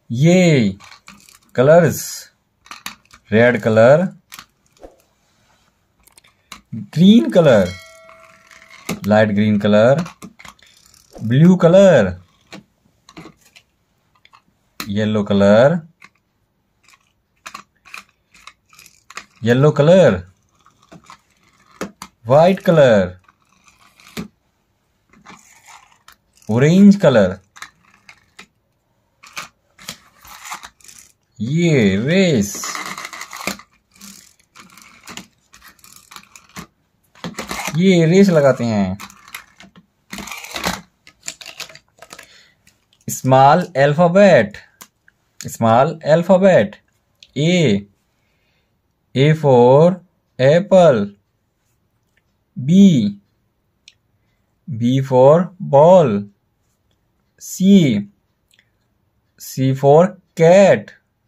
ये colours, red colour, green colour, light green colour, blue colour, yellow colour, yellow colour, white colour, orange colour, ये रेस, ये रेस लगाते हैं। Small alphabet, small alphabet, A for apple, B for ball, C for cat,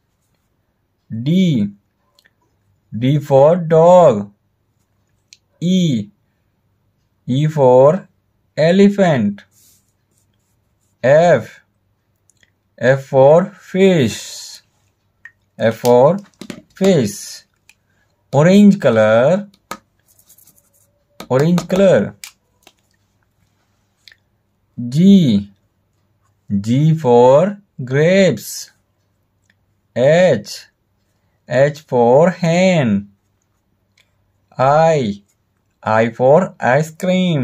D for dog, E for elephant, F for fish, orange colour, G for grapes, H for hen, I for ice cream,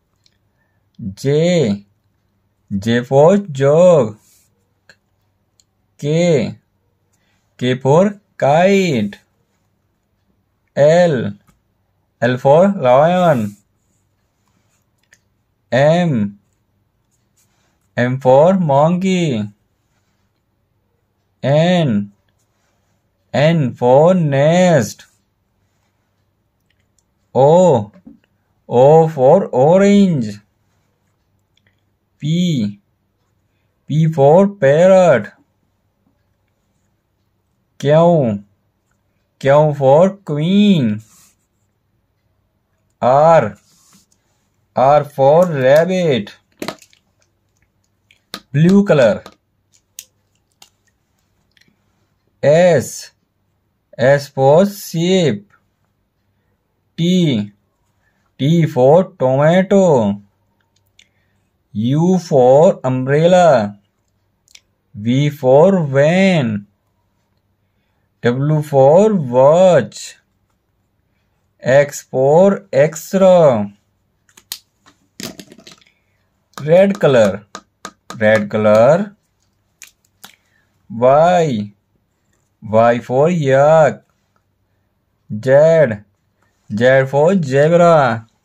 J for jug, K for kite, L for lion, M for monkey, N for nest, O for orange, P for parrot, Q for queen, R for rabbit, blue color, S for sheep, T for tomato, U for umbrella, V for van, W for watch, X for extra. Red color, Y for yak, Z for zebra,